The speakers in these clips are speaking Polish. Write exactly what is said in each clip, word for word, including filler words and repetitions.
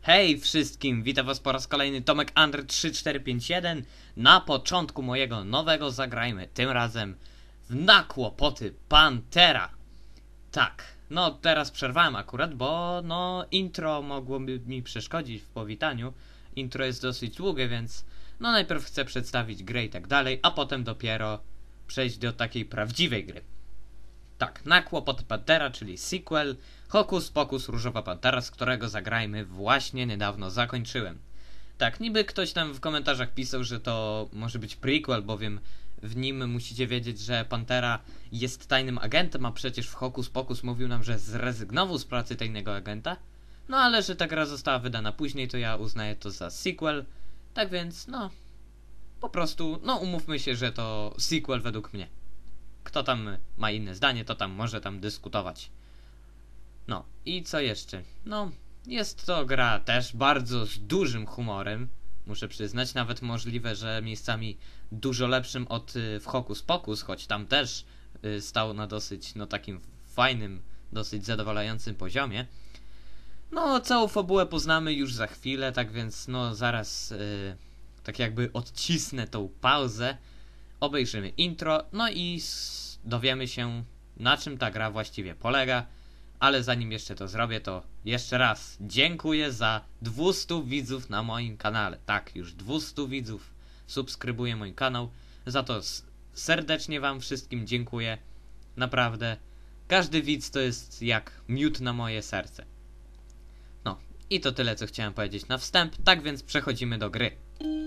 Hej wszystkim, witam was po raz kolejny, Tomek Under trzy cztery pięć jeden. Na początku mojego nowego zagrajmy, tym razem w Na kłopoty Pantera. Tak, no teraz przerwałem akurat, bo no intro mogłoby mi przeszkodzić w powitaniu. Intro jest dosyć długie, więc no najpierw chcę przedstawić grę i tak dalej, a potem dopiero przejść do takiej prawdziwej gry. Tak, Na kłopoty Pantera, czyli sequel, Hokus Pokus Różowa Pantera, z którego zagrajmy właśnie niedawno zakończyłem. Tak, niby ktoś tam w komentarzach pisał, że to może być prequel, bowiem w nim musicie wiedzieć, że Pantera jest tajnym agentem, a przecież w Hokus Pokus mówił nam, że zrezygnował z pracy tajnego agenta. No ale że ta gra została wydana później, to ja uznaję to za sequel. Tak więc, no, po prostu, no umówmy się, że to sequel według mnie. Kto tam ma inne zdanie, to tam może tam dyskutować. No i co jeszcze? No, jest to gra też bardzo z dużym humorem, muszę przyznać, nawet możliwe, że miejscami dużo lepszym od y, w Hokus Pokus, choć tam też y, stał na dosyć, no takim fajnym, dosyć zadowalającym poziomie. No, całą fabułę poznamy już za chwilę, tak więc no zaraz y, tak jakby odcisnę tą pauzę, obejrzymy intro, no i dowiemy się, na czym ta gra właściwie polega. Ale zanim jeszcze to zrobię, to jeszcze raz dziękuję za dwieście widzów na moim kanale. Tak, już dwieście widzów subskrybuje mój kanał. Za to serdecznie wam wszystkim dziękuję. Naprawdę, każdy widz to jest jak miód na moje serce. No, i to tyle, co chciałem powiedzieć na wstęp. Tak więc przechodzimy do gry.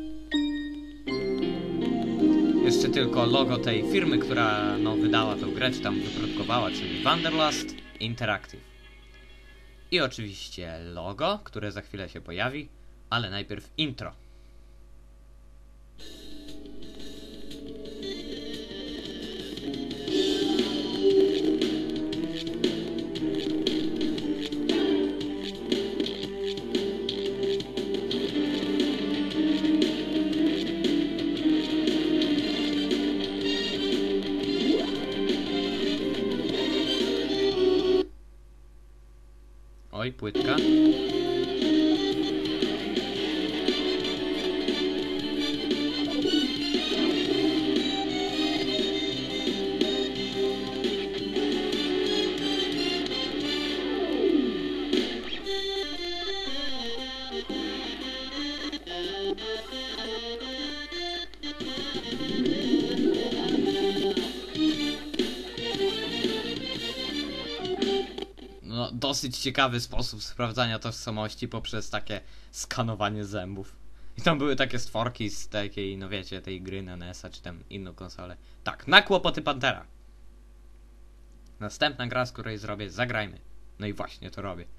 Jeszcze tylko logo tej firmy, która no, wydała tę grę, czy tam wyprodukowała, czyli Wanderlust Interactive. I oczywiście logo, które za chwilę się pojawi, ale najpierw intro. Oj, płytka. No, dosyć ciekawy sposób sprawdzania tożsamości poprzez takie skanowanie zębów. I tam były takie stworki z takiej, no wiecie, tej gry na N E S a, czy tam inną konsolę. Tak, Na kłopoty Pantera. Następna gra, z której zrobię, zagrajmy. No i właśnie to robię.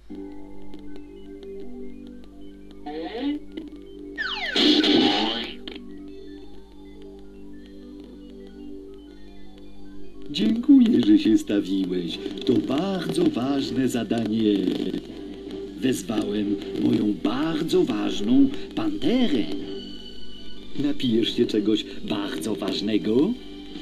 Dziękuję, że się stawiłeś. To bardzo ważne zadanie. Wezwałem moją bardzo ważną panterę. Napijesz się czegoś bardzo ważnego?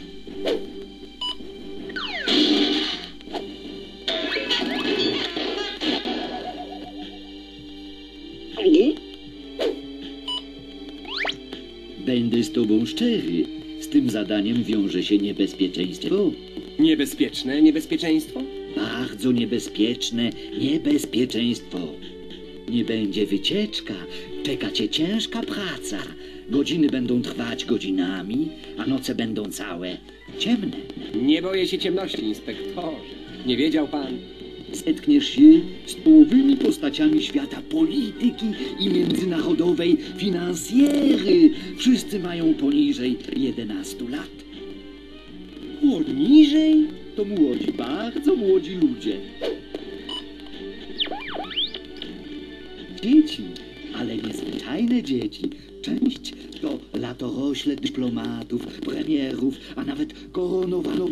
Będę z tobą szczery. Z tym zadaniem wiąże się niebezpieczeństwo. Niebezpieczne niebezpieczeństwo? Bardzo niebezpieczne niebezpieczeństwo. Nie będzie wycieczka. Czeka cię ciężka praca. Godziny będą trwać godzinami, a noce będą całe ciemne. Nie boję się ciemności, inspektorze. Nie wiedział pan? Zetkniesz się z czołowymi postaciami świata polityki i międzynarodowej finansjery. Wszyscy mają poniżej jedenastu lat. Poniżej? To młodzi, bardzo młodzi ludzie. Dzieci, ale niezwyczajne dzieci. Część to latorośle dyplomatów, premierów, a nawet koronowanych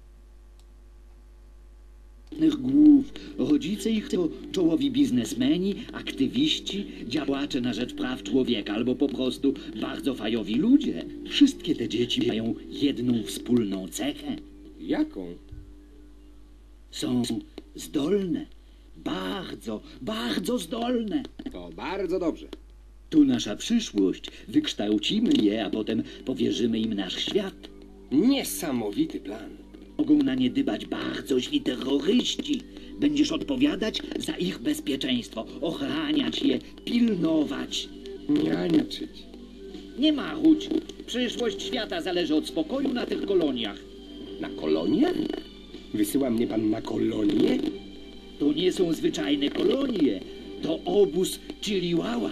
głów. Rodzice ich to czołowi biznesmeni, aktywiści, działacze na rzecz praw człowieka albo po prostu bardzo fajowi ludzie. Wszystkie te dzieci mają jedną wspólną cechę. Jaką? Są zdolne, Bardzo, bardzo zdolne. To bardzo dobrze. Tu nasza przyszłość. Wykształcimy je, a potem powierzymy im nasz świat. Niesamowity plan. Mogą na nie dbać bardzo źli terroryści. Będziesz odpowiadać za ich bezpieczeństwo, ochraniać je, pilnować. Niańczyć. Nie marudź. Przyszłość świata zależy od spokoju na tych koloniach. Na kolonię? Wysyła mnie pan na kolonię? To nie są zwyczajne kolonie. To obóz Chiliwała.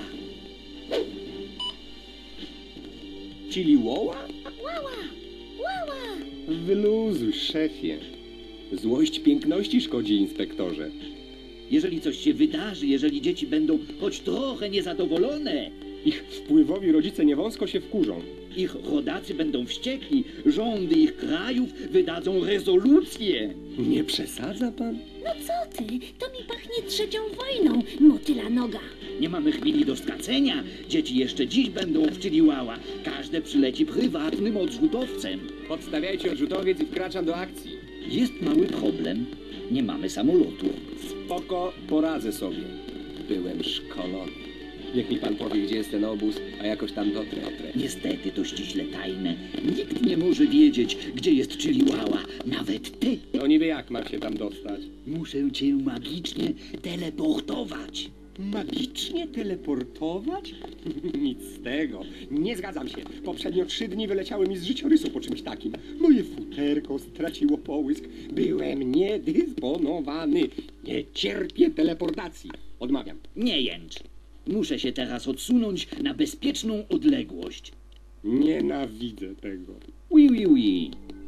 Chiliwała? Łała! Łała! Wyluzuj, szefie. Złość piękności szkodzi, inspektorze. Jeżeli coś się wydarzy, jeżeli dzieci będą choć trochę niezadowolone, Ich wpływowi rodzice niewąsko się wkurzą. ich rodacy będą wściekli, rządy ich krajów wydadzą rezolucje. Nie przesadza pan? No co ty? To mi pachnie trzecią wojną, motyla noga. Nie mamy chwili do stracenia. Dzieci jeszcze dziś będą w Chiliwała. Każde przyleci prywatnym odrzutowcem. Podstawiajcie odrzutowiec i wkraczam do akcji. Jest mały problem. Nie mamy samolotu. Spoko, poradzę sobie. Byłem szkolony. Niech mi pan powie, gdzie jest ten obóz, a jakoś tam dotrę. dotrę. Niestety to ściśle tajne. Nikt nie może wiedzieć, gdzie jest Chiliwała. Nawet ty. No niby jak mam się tam dostać? Muszę cię magicznie teleportować. Magicznie teleportować? Nic z tego. Nie zgadzam się. Poprzednio trzy dni wyleciały mi z życiorysu po czymś takim. Moje futerko straciło połysk. Byłem niedysponowany. Nie cierpię teleportacji. Odmawiam. Nie jęcz. Muszę się teraz odsunąć na bezpieczną odległość. Nienawidzę tego. Oui, oui, oui.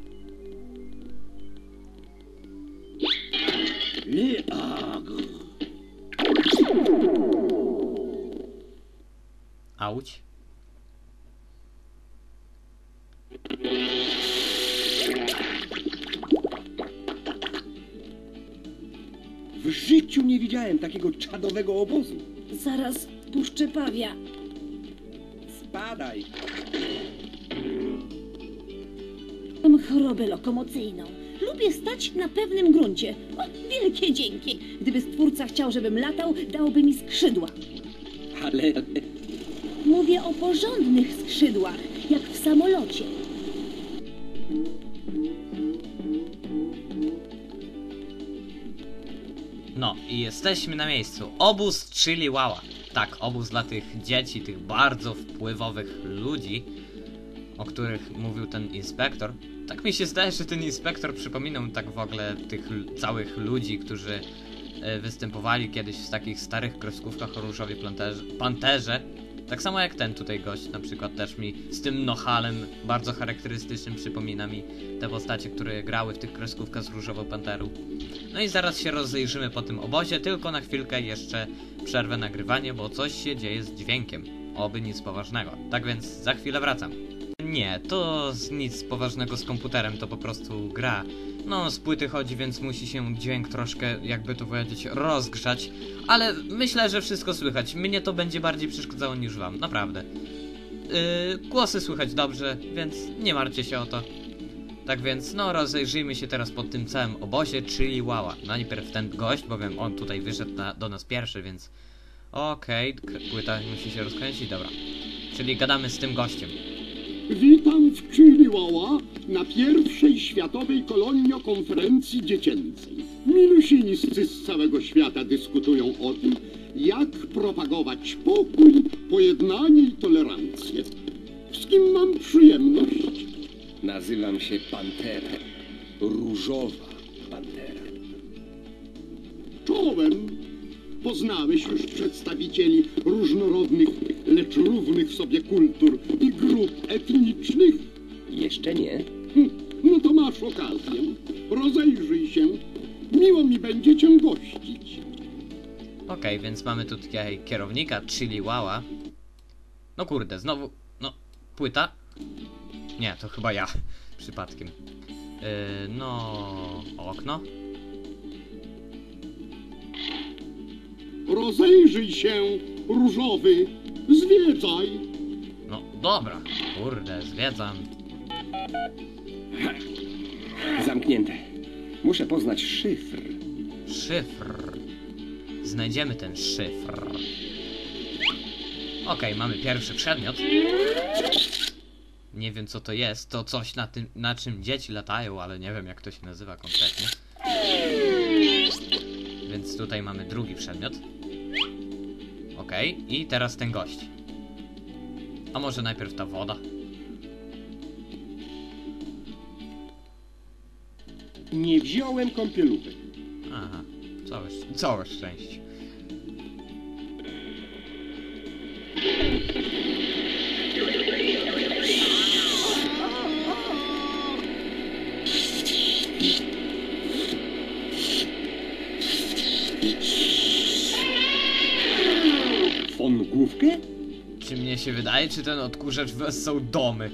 Le Agre. Auć. W życiu nie widziałem takiego czadowego obozu. Zaraz puszczę pawia. Spadaj. Mam chorobę lokomocyjną. Lubię stać na pewnym gruncie. O, wielkie dzięki. Gdyby Stwórca chciał, żebym latał, dałby mi skrzydła. Ale... Mówię o porządnych skrzydłach, jak w samolocie. No i jesteśmy na miejscu. Obóz Chiliwała. Tak, obóz dla tych dzieci, tych bardzo wpływowych ludzi, o których mówił ten inspektor. Tak mi się zdaje, że ten inspektor przypominał tak w ogóle tych l- całych ludzi, którzy e, występowali kiedyś w takich starych kreskówkach o różowej planterze, panterze. Tak samo jak ten tutaj gość, na przykład też mi z tym nohalem bardzo charakterystycznym przypomina mi te postacie, które grały w tych kreskówkach z różową panterą. No i zaraz się rozejrzymy po tym obozie, tylko na chwilkę jeszcze przerwę nagrywanie, bo coś się dzieje z dźwiękiem. Oby nic poważnego. Tak więc za chwilę wracam. Nie, to z nic poważnego z komputerem, to po prostu gra. No, z płyty chodzi, więc musi się dźwięk troszkę, jakby to powiedzieć, rozgrzać. Ale myślę, że wszystko słychać. Mnie to będzie bardziej przeszkadzało niż wam, naprawdę. Yy, głosy słychać dobrze, więc nie martwcie się o to. Tak więc, no, rozejrzyjmy się teraz po tym całym obozie, czyli Łała. Najpierw ten gość, bowiem on tutaj wyszedł na, do nas pierwszy, więc... Okej, okay, płyta musi się rozkręcić, dobra. Czyli gadamy z tym gościem. Witam w Chiliwała na pierwszej światowej koloniokonferencji dziecięcej. Milusińscy z całego świata dyskutują o tym, jak propagować pokój, pojednanie i tolerancję. Z kim mam przyjemność? Nazywam się Pantera. Różowa Pantera. Czołem. Poznałeś już przedstawicieli różnorodnych, lecz równych sobie kultur i grup etnicznych? Jeszcze nie. Hm, no to masz okazję. Rozejrzyj się. Miło mi będzie cię gościć. Okej, okay, więc mamy tu tutaj kierownika, czyli Łała. No kurde, znowu... No, płyta? Nie, to chyba ja. Przypadkiem. Yy, no... Okno? Rozejrzyj się, różowy. Zwiedzaj. No, dobra. Kurde, zwiedzam. Zamknięte. Muszę poznać szyfr. Szyfr. znajdziemy ten szyfr. Okej, mamy pierwszy przedmiot. Nie wiem co to jest, to coś na tym, na czym dzieci latają, ale nie wiem jak to się nazywa konkretnie. Więc tutaj mamy drugi przedmiot. Okej, i teraz ten gość. A może najpierw ta woda? Nie wziąłem kąpielówek. Aha, całe, szcz- całe szczęście. Fon główkę? Czy mnie się wydaje, czy ten odkurzacz są domy?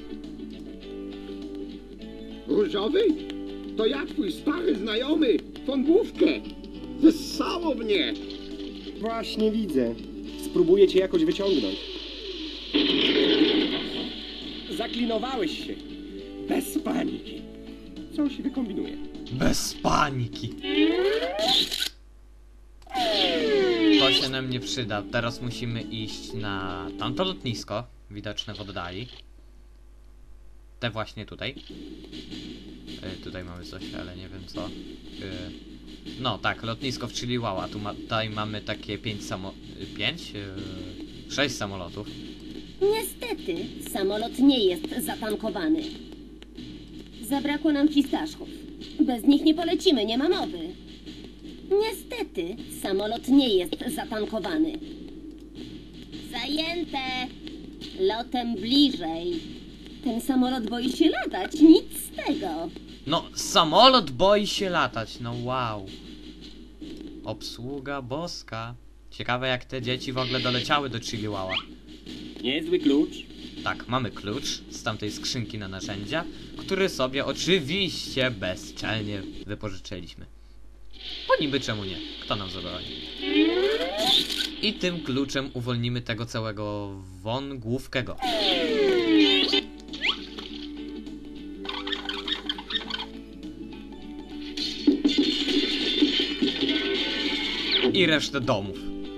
Różowy? To ja, twój stary znajomy, Fągłówkę. Wessało mnie. Właśnie widzę. Spróbuję cię jakoś wyciągnąć. Zaklinowałeś się. Bez paniki. Coś wykombinuję. Bez paniki. To się nam nie przyda. Teraz musimy iść na tamto lotnisko, widoczne w oddali. Te właśnie tutaj. Y, tutaj mamy coś, ale nie wiem co. Y, no tak, lotnisko w Chiliwała. Tu ma, tutaj mamy takie pięć samo... y, pięć? Y, sześć samolotów. Niestety, samolot nie jest zatankowany. Zabrakło nam fistaszków. Bez nich nie polecimy, nie ma mowy. Niestety, samolot nie jest zatankowany. Zajęte! Lotem bliżej. Ten samolot boi się latać, nic z tego. No, samolot boi się latać, no wow. Obsługa boska. Ciekawe jak te dzieci w ogóle doleciały do Chiliwała. Niezły klucz. Tak, mamy klucz z tamtej skrzynki na narzędzia, który sobie oczywiście bezczelnie wypożyczyliśmy. Bo niby czemu nie? Kto nam zabroni? I tym kluczem uwolnimy tego całego wągłówkego. I resztę domów.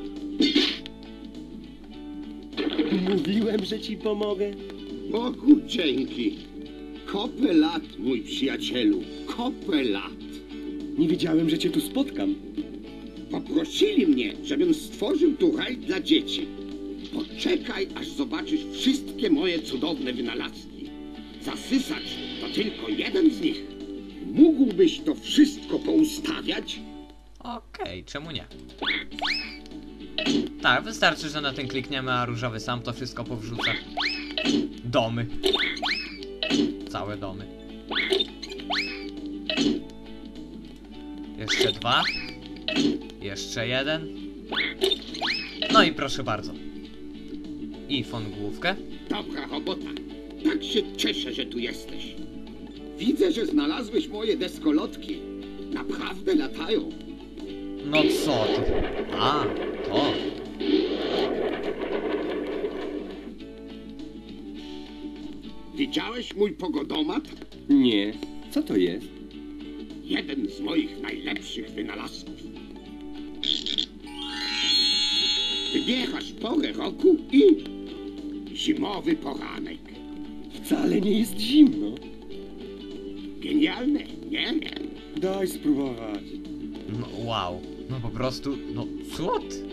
Mówiłem, że ci pomogę. Bogu dzięki. Kopę lat, mój przyjacielu. Kopę lat. Nie wiedziałem, że cię tu spotkam. Poprosili mnie, żebym stworzył tu raj dla dzieci. Poczekaj, aż zobaczysz wszystkie moje cudowne wynalazki. Zasysacz to tylko jeden z nich. Mógłbyś to wszystko poustawiać? Okej, czemu nie? Tak, wystarczy, że na ten klikniemy, a różowy sam to wszystko powrzuca. Domy. Całe domy. Jeszcze dwa. Jeszcze jeden. No i proszę bardzo. I fongłówkę. Dobra robota. Tak się cieszę, że tu jesteś. Widzę, że znalazłeś moje deskolotki. Naprawdę latają. No co ty? A, to. Widziałeś mój pogodomat? Nie. Co to jest? Jeden z moich najlepszych wynalazków. Wybierasz porę roku i zimowy poranek. Wcale nie jest zimno. Genialne, nie? Daj spróbować. No wow. No po prostu, no cud.